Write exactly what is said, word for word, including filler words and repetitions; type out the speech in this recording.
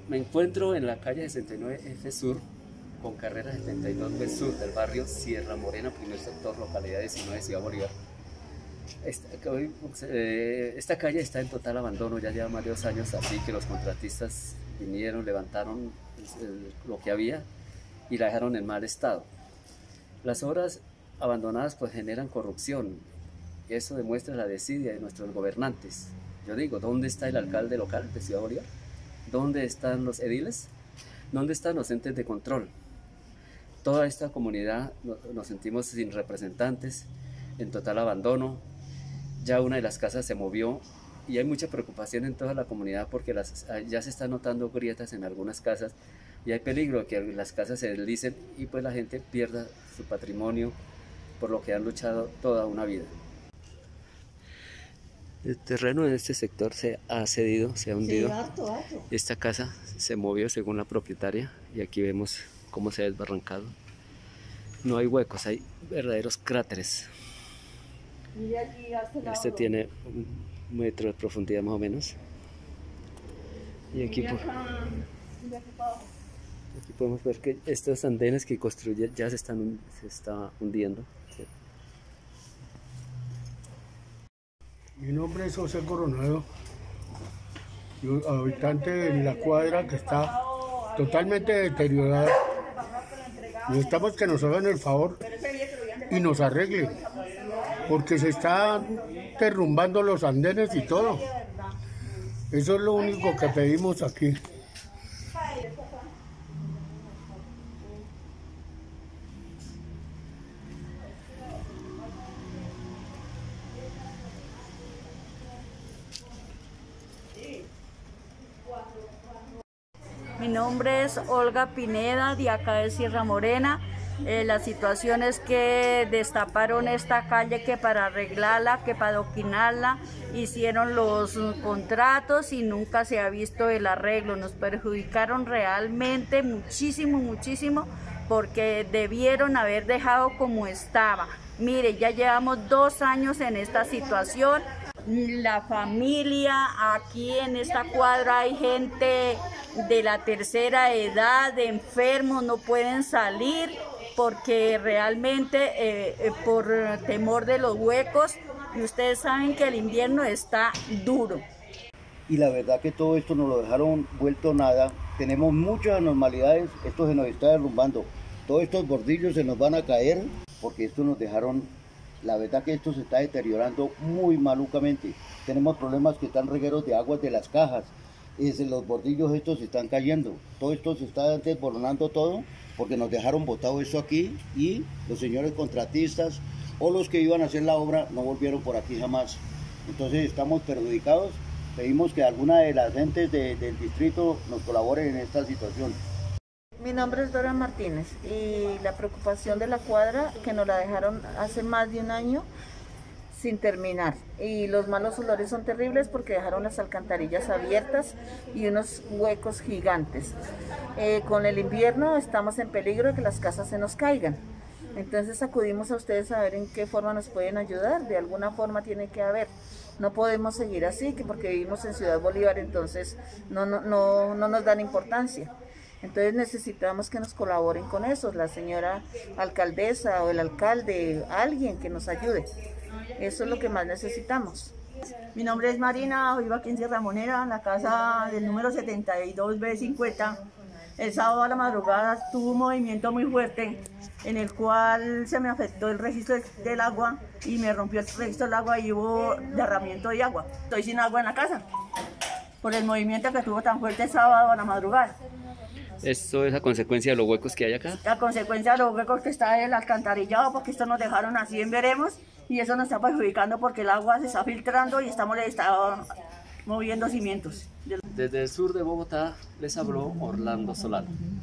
Me encuentro en la calle sesenta y nueve F Sur, con carrera setenta y dos B Sur, del barrio Sierra Morena, primer sector, localidad diecinueve, Ciudad Bolívar. Esta, eh, esta calle está en total abandono, ya lleva más de dos años, así que los contratistas vinieron, levantaron el, lo que había y la dejaron en mal estado. Las obras abandonadas pues generan corrupción, y eso demuestra la desidia de nuestros gobernantes. Yo digo, ¿dónde está el alcalde local de Ciudad Bolívar? ¿Dónde están los ediles? ¿Dónde están los entes de control? Toda esta comunidad nos sentimos sin representantes, en total abandono. Ya una de las casas se movió y hay mucha preocupación en toda la comunidad porque las, ya se están notando grietas en algunas casas y hay peligro de que las casas se deslicen y pues la gente pierda su patrimonio por lo que han luchado toda una vida. El terreno en este sector se ha cedido, se ha hundido. Sí, harto, harto. Esta casa se movió según la propietaria y aquí vemos cómo se ha desbarrancado. No hay huecos, hay verdaderos cráteres. Este tiene un metro de profundidad más o menos. Y aquí, por, aquí podemos ver que estos andenes que construye ya se están se está hundiendo. ¿Sí? Mi nombre es José Coronado, yo, habitante de la cuadra que está totalmente deteriorada. Necesitamos que nos hagan el favor y nos arreglen, porque se están derrumbando los andenes y todo. Eso es lo único que pedimos aquí. Mi nombre es Olga Pineda, de acá de Sierra Morena. Eh, la situación es que destaparon esta calle que para arreglarla, que para adoquinarla, hicieron los contratos y nunca se ha visto el arreglo. Nos perjudicaron realmente muchísimo, muchísimo, porque debieron haber dejado como estaba. Mire, ya llevamos dos años en esta situación. La familia, aquí en esta cuadra hay gente de la tercera edad, de enfermos, no pueden salir porque realmente eh, eh, por temor de los huecos, y ustedes saben que el invierno está duro. Y la verdad que todo esto nos lo dejaron vuelto nada, tenemos muchas anormalidades, esto se nos está derrumbando, todos estos bordillos se nos van a caer porque esto nos dejaron. La verdad que esto se está deteriorando muy malucamente. Tenemos problemas que están regueros de aguas de las cajas. Es, los bordillos estos se están cayendo. Todo esto se está desboronando todo porque nos dejaron botado esto aquí y los señores contratistas o los que iban a hacer la obra no volvieron por aquí jamás. Entonces estamos perjudicados. Pedimos que alguna de las gentes de, del distrito nos colaboren en esta situación. Mi nombre es Dora Martínez y la preocupación de la cuadra que nos la dejaron hace más de un año sin terminar, y los malos olores son terribles porque dejaron las alcantarillas abiertas y unos huecos gigantes. Eh, con el invierno estamos en peligro de que las casas se nos caigan, entonces acudimos a ustedes a ver en qué forma nos pueden ayudar. De alguna forma tiene que haber, no podemos seguir así, que porque vivimos en Ciudad Bolívar entonces no, no, no, no nos dan importancia. Entonces necesitamos que nos colaboren con eso, la señora alcaldesa o el alcalde, alguien que nos ayude. Eso es lo que más necesitamos. Mi nombre es Marina, vivo aquí en Sierra Morena, en la casa del número setenta y dos B cincuenta. El sábado a la madrugada tuvo un movimiento muy fuerte en el cual se me afectó el registro del agua y me rompió el registro del agua y hubo derramamiento de agua. Estoy sin agua en la casa por el movimiento que tuvo tan fuerte el sábado a la madrugada. ¿Esto es a consecuencia de los huecos que hay acá? A consecuencia de los huecos que está el alcantarillado, porque esto nos dejaron así en veremos y eso nos está perjudicando porque el agua se está filtrando y estamos está moviendo cimientos. Desde el sur de Bogotá les habló Orlando Solano.